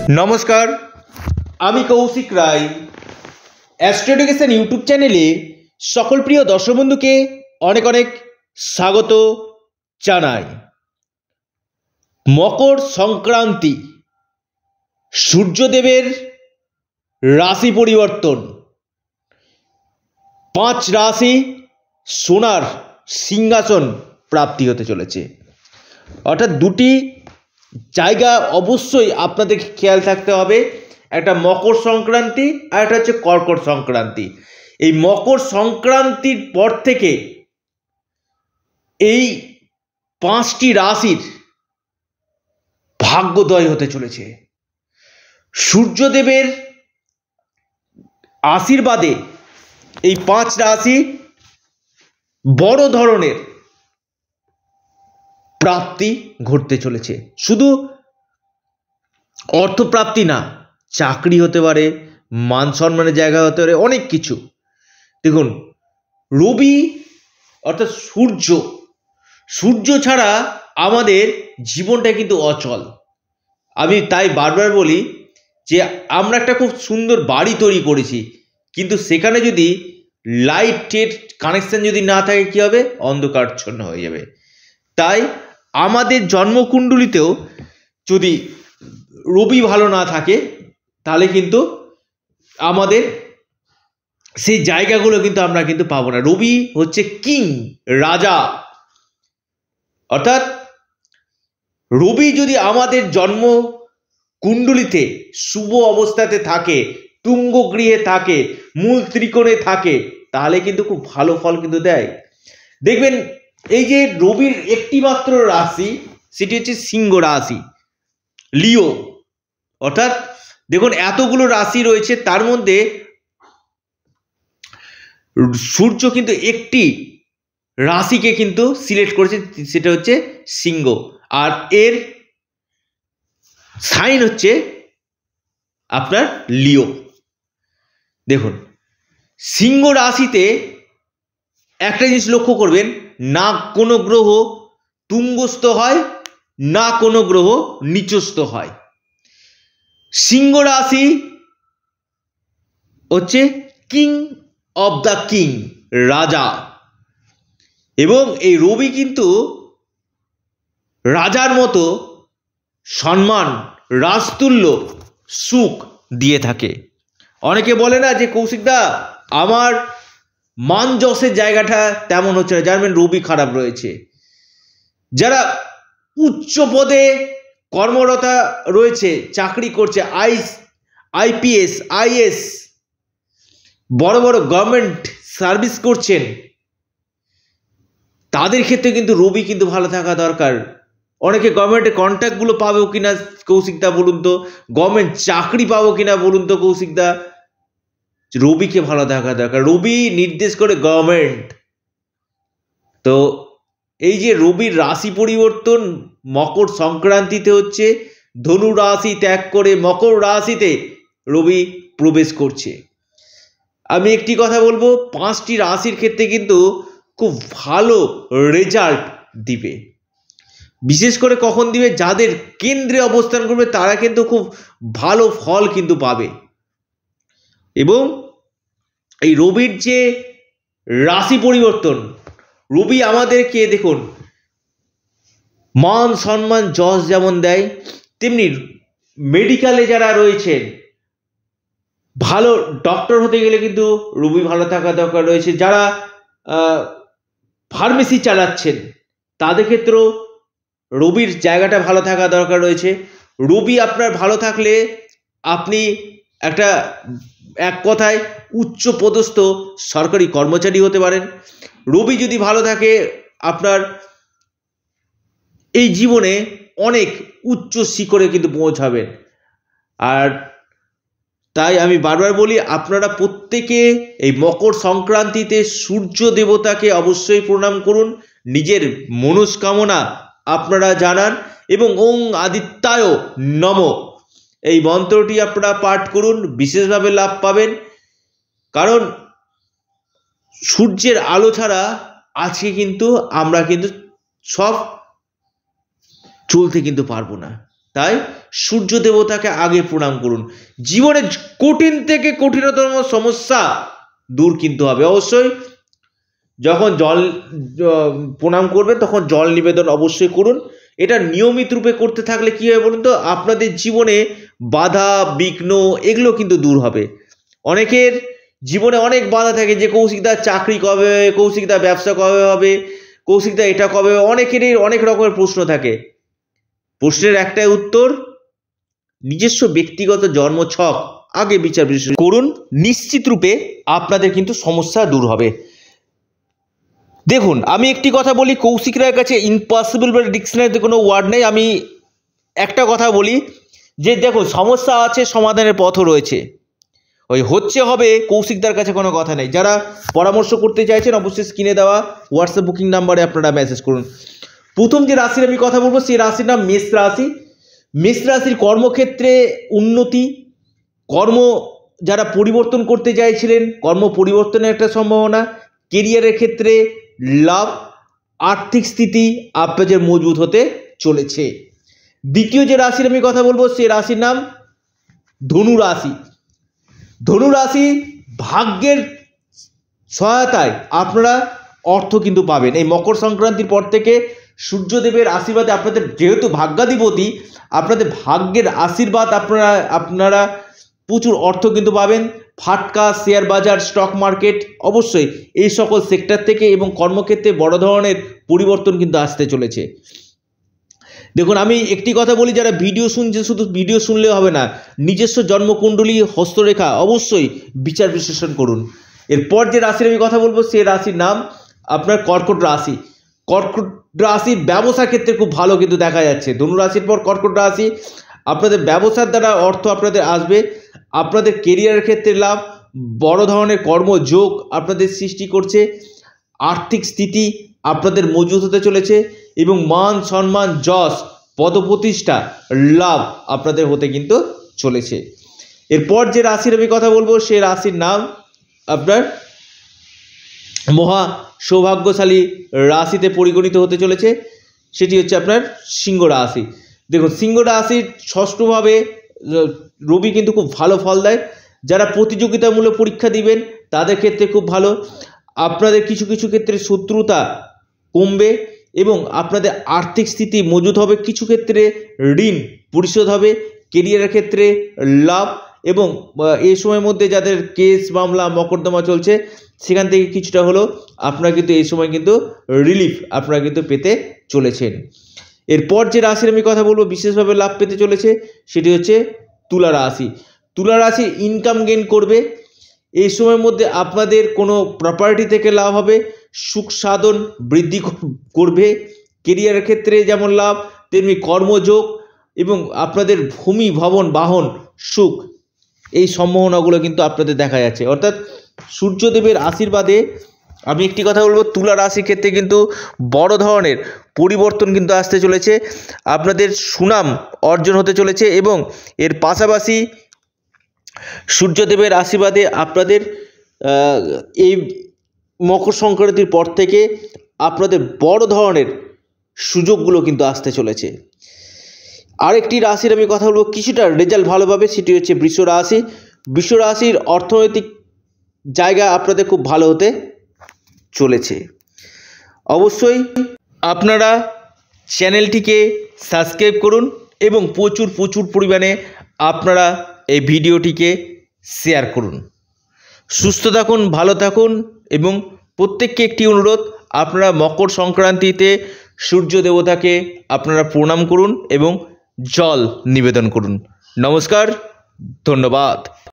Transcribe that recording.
নমস্কার, আমি Koushik Roy. Astro education YouTube চ্যানেলে সকল প্রিয় দর্শক বন্ধুকে অনেক অনেক স্বাগত জানাই। মকর সংক্রান্তি, সূর্যদেবের রাশি পরিবর্তন, 5 রাশি সোনার সিংহাসন প্রাপ্তি হতে চলেছে। অর্থাৎ দুটি জায়গা অবশ্যই আপনাদের খেয়াল থাকতে হবে, একটা মকর সংক্রান্তি আর একটা হচ্ছে কর্কট সংক্রান্তি। এই মকর সংক্রান্তির পর থেকে এই 5টি রাশির ভাগ্যোদয় হতে চলেছে। সূর্যদেবের আশীর্বাদে এই 5 রাশি বড় ধরনের প্রাপ্তি ঘটতে চলেছে। শুধু অর্থপ্রাপ্তি না, চাকরি হতে পারে, মান সম্মানের জায়গা হতে পারে, অনেক কিছু। দেখুন, রবি অর্থাৎ সূর্য ছাড়া আমাদের জীবনটা কিন্তু অচল। আমি তাই বারবার বলি যে আমরা একটা খুব সুন্দর বাড়ি তৈরি করেছি, কিন্তু সেখানে যদি লাইটের কানেকশন যদি না থাকে কী হবে? অন্ধকারচ্ছন্ন হয়ে যাবে। তাই আমাদের জন্মকুণ্ডলিতেও যদি রবি ভালো না থাকে তাহলে কিন্তু আমাদের সেই জায়গাগুলো কিন্তু আমরা কিন্তু পাবো না। রবি হচ্ছে কিং, রাজা। অর্থাৎ রবি যদি আমাদের জন্ম কুণ্ডলিতে শুভ অবস্থাতে থাকে, তুঙ্গ গৃহে থাকে, মূল ত্রিকোণে থাকে, তাহলে কিন্তু খুব ভালো ফল কিন্তু দেয়। দেখবেন, এই যে রবির একটি মাত্র রাশি, সেটি হচ্ছে সিংহ রাশি, লিও। অর্থাৎ দেখুন, এতগুলো রাশি রয়েছে, তার মধ্যে সূর্য কিন্তু একটি রাশিকে কিন্তু সিলেক্ট করেছে, সেটা হচ্ছে সিংহ। আর এর সাইন হচ্ছে আপনার লিও। দেখুন, সিংহ রাশিতে একটা জিনিস লক্ষ্য করবেন, না কোনো গ্রহ তুঙ্গস্থ হয়, না কোনো গ্রহ নিচস্থ হয়। সিংহ রাশি হচ্ছে কিং অব দ্য কিং, রাজা। এবং এই রবি কিন্তু রাজার মতো সম্মান, রাজতুল্য সুখ দিয়ে থাকে। অনেকে বলে না যে কৌশিকদা, আমার মান যশের জায়গাটা তেমন হচ্ছে না, জানবেন রবি খারাপ রয়েছে। যারা উচ্চ পদে কর্মরতা রয়েছে, চাকরি করছে, আইপিএস, আইএস, বড় বড় গভর্নমেন্ট সার্ভিস করছেন, তাদের ক্ষেত্রে কিন্তু রবি কিন্তু ভালো থাকা দরকার। অনেকে গভর্নমেন্টের কন্ট্রাক্টগুলো পাবো কিনা কৌশিকদা বলুন তো, গভর্নমেন্ট চাকরি পাবো কিনা বলুন তো কৌশিকদা। রবিকে ভালো থাকা দরকার। রবি নির্দেশ করে গভর্নমেন্ট। তো এই যে রবির রাশি পরিবর্তন মকর সংক্রান্তিতে হচ্ছে, ধনু রাশি ত্যাগ করে মকর রাশিতে রবি প্রবেশ করছে। আমি একটি কথা বলবো, 5টি রাশির ক্ষেত্রে কিন্তু খুব ভালো রেজাল্ট দিবে। বিশেষ করে কখন দিবে? যাদের কেন্দ্রে অবস্থান করবে তারা কিন্তু খুব ভালো ফল কিন্তু পাবে। এবং এই রবির যে রাশি পরিবর্তন, রবি আমাদেরকে দেখুন মান সম্মান যশ যেমন দেয়, তেমনি মেডিকেলে যারা রয়েছেন, ভালো ডক্টর হতে গেলে কিন্তু রবি ভালো থাকা দরকার রয়েছে। যারা ফার্মেসি চালাচ্ছেন তাদের ক্ষেত্রেও রবির জায়গাটা ভালো থাকা দরকার রয়েছে। রবি আপনার ভালো থাকলে আপনি এক কথায় উচ্চ পদস্থ সরকারি কর্মচারী হতে পারেন। রবি যদি ভালো থাকে, আপনার এই জীবনে অনেক উচ্চ শিখরে কিন্তু পৌঁছাবেন। আর তাই আমি বারবার বলি, আপনারা প্রত্যেকে এই মকর সংক্রান্তিতে সূর্য দেবতাকে অবশ্যই প্রণাম করুন, নিজের মনস্কামনা আপনারা জানান, এবং ওং আদিত্যায় নমঃ এই মন্ত্রটি আপনারা পাঠ করুন, বিশেষভাবে লাভ পাবেন। কারণ সূর্যের আলো ছাড়া আজকে কিন্তু আমরা কিন্তু সব চলতে কিন্তু পারবো না। তাই সূর্য দেবতাকে আগে প্রণাম করুন। জীবনে কঠিন থেকে কঠিনতম সমস্যা দূর কিন্তু হবে। অবশ্যই যখন জল প্রণাম করবেন তখন জল নিবেদন অবশ্যই করুন। এটা নিয়মিত রূপে করতে থাকলে কী হবে বলুন তো, আপনাদের জীবনে বাধা বিঘ্ন এগুলো কিন্তু দূর হবে। অনেকের জীবনে অনেক বাধা থাকে যে কৌশিকদার চাকরি কবে হবে, কৌশিকদার ব্যবসা কবে হবে, কৌশিকদার এটা কবে হবে, অনেকেরই অনেক রকমের প্রশ্ন থাকে। প্রশ্নের একটাই উত্তর, নিজস্ব ব্যক্তিগত জন্ম ছক আগে বিচার বিশ্লেষণ করুন, নিশ্চিত রূপে আপনাদের কিন্তু সমস্যা দূর হবে। দেখুন, আমি একটি কথা বলি, কৌশিক রায়ের কাছে ইম্পসিবল বা ডিকশনারিতে কোনো ওয়ার্ড নেই। আমি একটা কথা বলি যে দেখুন, সমস্যা আছে, সমাধানের পথও রয়েছে। ওই হচ্ছে হবে কৌশিকদার কাছে কোনো কথা নেই। যারা পরামর্শ করতে চাইছেন অবশ্যই স্ক্রিনে দেওয়া হোয়াটসঅ্যাপ বুকিং নাম্বারে আপনারা মেসেজ করুন। প্রথম যে রাশির আমি কথা বলবো সেই রাশির নাম মেষ রাশি। মেষ রাশির কর্মক্ষেত্রে উন্নতি, কর্ম যারা পরিবর্তন করতে চাইছিলেন কর্ম পরিবর্তনের একটা সম্ভাবনা, কেরিয়ারের ক্ষেত্রে লাভ, আর্থিক স্থিতি আপনাদের মজবুত হতে চলেছে। দ্বিতীয় যে রাশির আমি কথা বলবো সেই রাশির নাম ধনু রাশি। ধনু রাশি, ভাগ্যের সহায়তায় আপনারা অর্থ কিন্তু পাবেন। এই মকর সংক্রান্তির পর থেকে সূর্যদেবের আশীর্বাদে আপনাদের, যেহেতু ভাগ্যাধিপতি, আপনাদের ভাগ্যের আশীর্বাদ আপনারা প্রচুর অর্থ কিন্তু পাবেন। ফাটকা, শেয়ার বাজার, স্টক মার্কেট, অবশ্যই এই সকল সেক্টর থেকে এবং কর্মক্ষেত্রে বড় ধরনের পরিবর্তন কিন্তু আসতে চলেছে। দেখুন, আমি একটি কথা বলি, যারা ভিডিও শুনছে শুধু ভিডিও শুনলে হবে না, নিজস্ব জন্মকুণ্ডলী হস্তরেখা অবশ্যই বিচার বিশ্লেষণ করুন। এরপর যে রাশির আমি কথা বলবো সেই রাশির নাম আপনার কর্কট রাশি। কর্কট রাশির ব্যবসা ক্ষেত্রে খুব ভালো কিন্তু দেখা যাচ্ছে। ধনু রাশির পর কর্কট রাশি, আপনাদের ব্যবসার দ্বারা অর্থ আপনাদের আসবে। আপনাদের কেরিয়ারের ক্ষেত্রে লাভ, বড় ধরনের কর্মযোগ আপনাদের সৃষ্টি করছে। আর্থিক স্থিতি আপনাদের মজবুত হতে চলেছে এবং মান সম্মান, যশ, পদপ্রতিষ্ঠা, লাভ আপনাদের হতে কিন্তু চলেছে। এরপর যে রাশির আমি কথা বলবো সেই রাশির নাম আপনার মহা সৌভাগ্যশালী রাশিতে পরিগণিত হতে চলেছে, সেটি হচ্ছে আপনার সিংহ রাশি। দেখুন, সিংহ রাশির ষষ্ঠভাবে রবি কিন্তু খুব ভালো ফল দেয়। যারা প্রতিযোগিতামূলক পরীক্ষা দিবেন তাদের ক্ষেত্রে খুব ভালো। আপনাদের কিছু কিছু ক্ষেত্রে শত্রুতা কমবে এবং আপনাদের আর্থিক স্থিতি মজবুত হবে। কিছু ক্ষেত্রে ঋণ পরিশোধ হবে। কেরিয়ারের ক্ষেত্রে লাভ এবং এই সময়ের মধ্যে যাদের কেস মামলা মকদ্দমা চলছে সেখান থেকে কিছুটা হলেও আপনারা কিন্তু এই সময় কিন্তু রিলিফ আপনারা কিন্তু পেতে চলেছেন। এরপর যে রাশির আমি কথা বলবো বিশেষভাবে লাভ পেতে চলেছে সেটি হচ্ছে তুলা রাশি। তুলা রাশি ইনকাম গেইন করবে। এই সময়ের মধ্যে আপনাদের কোনো প্রপার্টি থেকে লাভ হবে, সুখ সাধন বৃদ্ধি করবে। কেরিয়ারের ক্ষেত্রে যেমন লাভ তেমনি কর্মযোগ এবং আপনাদের ভূমি ভবন বাহন সুখ, এই সম্ভাবনাগুলো কিন্তু আপনাদের দেখা যাচ্ছে। অর্থাৎ সূর্যদেবের আশীর্বাদে আমি একটি কথা বলবো, তুলা রাশির ক্ষেত্রে কিন্তু বড় ধরনের পরিবর্তন কিন্তু আসতে চলেছে। আপনাদের সুনাম অর্জন হতে চলেছে এবং এর পাশাপাশি সূর্যদেবের আশীর্বাদে আপনাদের এই মকর সংক্রান্তির পর থেকে আপনাদের বড় ধরনের সুযোগগুলো কিন্তু আসতে চলেছে। আরেকটি রাশির আমি কথা বলবো কিছুটা রেজাল্ট ভালো পাবে, সেটি হচ্ছে বৃষ রাশি। বৃষ রাশির অর্থনৈতিক জায়গা আপনাদের খুব ভালো হতে চলেছে। অবশ্যই আপনারা চ্যানেলটিকে সাবস্ক্রাইব করুন এবং প্রচুর পরিমাণে আপনারা এই ভিডিওটিকে শেয়ার করুন। সুস্থ থাকুন, ভালো থাকুন এবং প্রত্যেককে একটি অনুরোধ, আপনারা মকর সংক্রান্তিতে সূর্য দেবতাকে আপনারা প্রণাম করুন এবং জল নিবেদন করুন। নমস্কার, ধন্যবাদ।